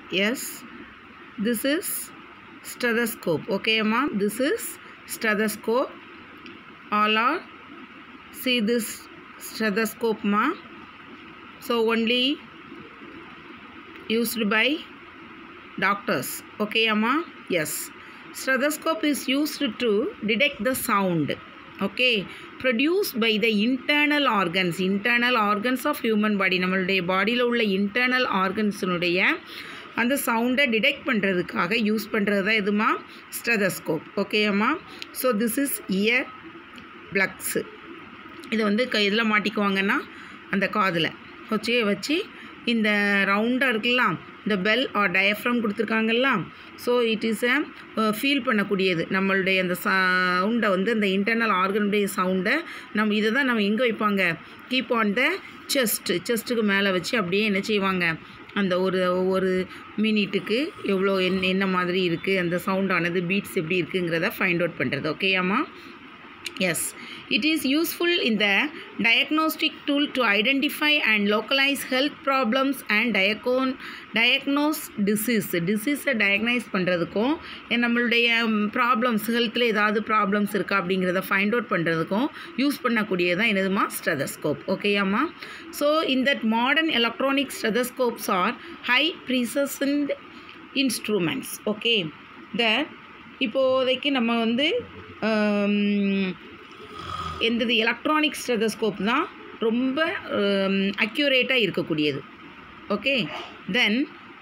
Yes, this is stethoscope. Okay amma, this is stethoscope. All are see this stethoscope ma. So only used by doctors. Okay amma, yes. Stethoscope is used to detect the sound, okay, produced by the internal organs of human body. நம்மளுடைய பாடியில் உள்ள internal organsனுடைய அந்த சவுண்டை detect பண்ணுறதுக்காக use பண்ணுறது தான் எதுமா stethoscope. Okay அம்மா. So this is ear plugs. இதை வந்து இதில் மாட்டிக்குவாங்கன்னா அந்த காதில் வச்சு இந்த ரவுண்டாக இருக்கலாம், இந்த பெல் ஆர் டயஃப்ரம் கொடுத்துருக்காங்கல்ல. ஸோ இட் இஸ் ஃபீல் பண்ணக்கூடியது நம்மளுடைய அந்த சவுண்டை வந்து அந்த இன்டர்னல் ஆர்கனுடைய சவுண்டை இதை தான் நம்ம எங்கே வைப்பாங்க, கீப் ஆன் த செஸ்ட்டுக்கு மேலே வச்சு அப்படியே என்ன செய்வாங்க, அந்த ஒவ்வொரு மினிட்டுக்கு எவ்வளோ என்ன மாதிரி இருக்குது, அந்த சவுண்டானது பீட்ஸ் எப்படி இருக்குங்கிறத ஃபைண்ட் அவுட் பண்ணுறது. ஓகே அம்மா. Yes, it is useful in the diagnostic tool to identify and localize health problems and diagnose disease. Disease diagnose பண்ணுறதுக்கும் நம்மளுடைய ப்ராப்ளம்ஸ் ஹெல்த்தில் ஏதாவது ப்ராப்ளம்ஸ் இருக்கா அப்படிங்கிறத ஃபைண்ட் அவுட் பண்ணுறதுக்கும் யூஸ் பண்ணக்கூடியதான் என்னதுமா ஸ்டெதஸ்கோப். ஓகே அம்மா. So in that modern electronic stethoscopes are high precision instruments. Okay, that இப்போதைக்கு நம்ம வந்து எந்தது எலக்ட்ரானிக் ஸ்டெதஸ்கோப் தான் ரொம்ப அக்யூரேட்டாக இருக்கக்கூடியது. Okay, then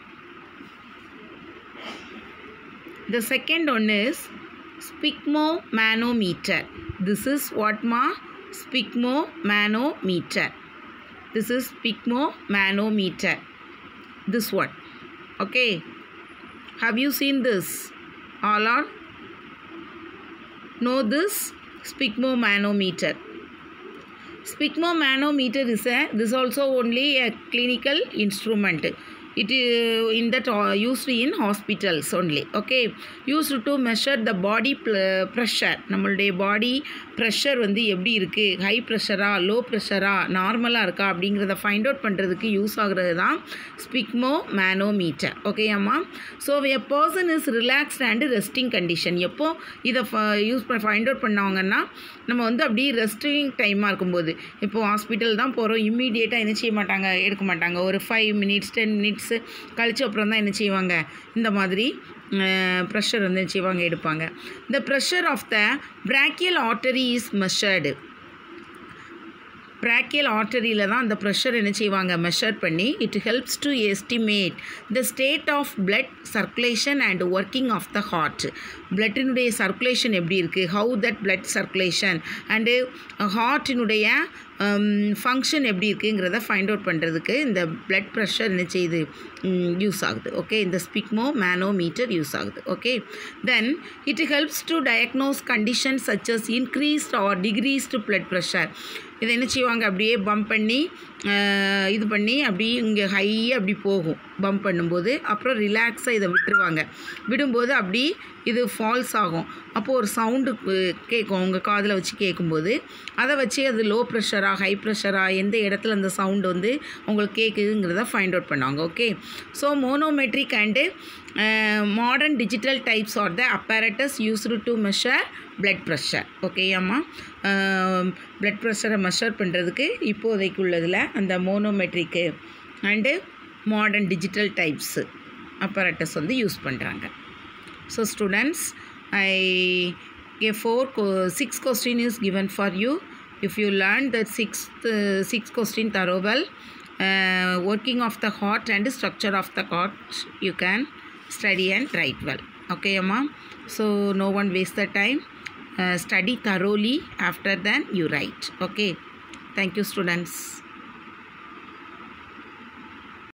the second one is sphygmomanometer. This is what ma sphygmomanometer. This is sphygmomanometer. This one. Okay, have you seen this? All are know this sphygmomanometer. Sphygmomanometer is also only a clinical instrument. It is in that used in hospitals only. Okay, used to measure the body pressure. நம்மளுடைய பாடி pressure வந்து எப்படி இருக்குது, high ப்ரெஷரா low ப்ரெஷரா நார்மலாக இருக்கா அப்படிங்கிறத find out பண்ணுறதுக்கு use ஆகுறது தான் ஸ்பிக்மோமேனோமீட்டர். ஓகே அம்மா. So a person is relaxed and resting condition. எப்போ இதை ஃபைண்ட் அவுட் பண்ணாங்கன்னா நம்ம வந்து அப்படியே ரெஸ்டிங் டைமாக இருக்கும்போது, இப்போது ஹாஸ்பிட்டல் தான் போகிறோம், இம்மீடியேட்டாக என்ன செய்ய மாட்டாங்க, எடுக்க மாட்டாங்க. ஒரு 5 minutes 10 minutes கழிச்ச அப்புறம் தான் என்ன செய்வாங்க, இந்த மாதிரி ப்ரெஷர் வந்து என்ன செய்வாங்க, எடுப்பாங்க. The pressure of the brachial artery is measured. brachial arteryல தான் அந்த ப்ரெஷர் என்ன செய்வாங்க, மெஷர் பண்ணி it helps to estimate the state of blood circulation and working of the heart. பிளட்டினுடைய சர்க்குலேஷன் எப்படி இருக்குது, how that blood circulation and ஹார்ட்டினுடைய function எப்படி இருக்குங்கிறத ஃபைண்ட் அவுட் பண்ணுறதுக்கு இந்த பிளட் ப்ரெஷர் என்ன செய்யுது, யூஸ் ஆகுது. ஓகே, இந்த ஸ்பிக்மோமேனோமீட்டர் யூஸ் ஆகுது. Okay, then it helps to diagnose conditions such as increased or decreased blood pressure. இதை என்ன செய்வாங்க, அப்படியே பம்ப் பண்ணி இது பண்ணி அப்படியே இங்கே ஹையாக அப்படி போகும் பம்ப் பண்ணும்போது, அப்புறம் ரிலாக்ஸாக இதை விட்டுருவாங்க. விடும்போது அப்படி இது ஃபால்ஸ் ஆகும். அப்போது ஒரு சவுண்டு கேட்கும் உங்கள் காதில் வச்சு கேட்கும்போது, அதை வச்சு அது லோ ப்ரெஷரா ஹை ப்ரெஷரா எந்த இடத்துல அந்த சவுண்டு வந்து உங்களுக்கு கேட்குதுங்கிறத ஃபைண்ட் அவுட் பண்ணுவாங்க. Okay, so manometric and modern digital types are the apparatus used to measure blood pressure. Okay அம்மா. blood pressure மெஷர் பண்ணுறதுக்கு இப்போதைக்கு உள்ளதில் அந்த manometric and modern digital types apparatus வந்து யூஸ் பண்ணுறாங்க. So students, six question is given for you. If you learn the six question thorough well, working of the heart and structure of the heart, you can study and write well. Okay amma. So no one waste the time. Study thoroughly, after then you write. Okay, thank you students.